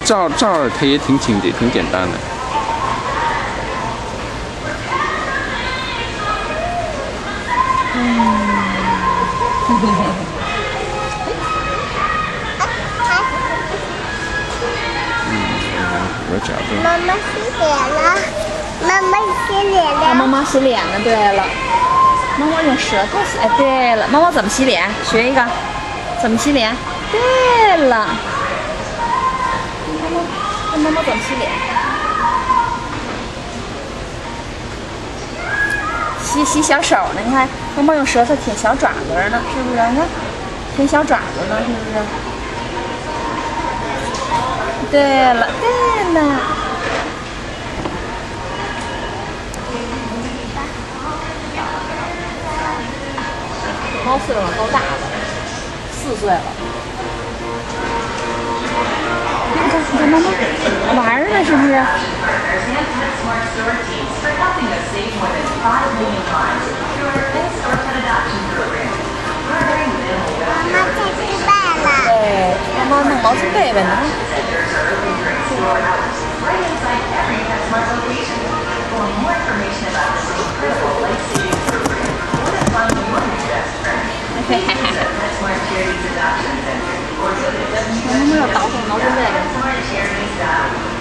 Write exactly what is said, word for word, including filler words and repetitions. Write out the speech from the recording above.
照照它也挺简的，挺简单的。 嗯。 有角度。 妈妈洗脸了，妈妈洗脸了。 妈妈洗脸呢？对了，妈妈用舌头洗。哎，对了，妈妈怎么洗脸？学一个，怎么洗脸？对了，妈妈，看妈妈怎么洗脸？洗洗小手呢？你看，妈妈用舌头舔小爪子呢，是不是？你看，舔小爪子呢，是不是？对了，对了。猫岁数够大了，四岁了。你看，你看妈妈玩儿呢，是不是？ 妈妈在吃饭了。 对，妈妈弄毛巾被被呢。嘿嘿嘿。妈妈要捣鼓毛巾被被。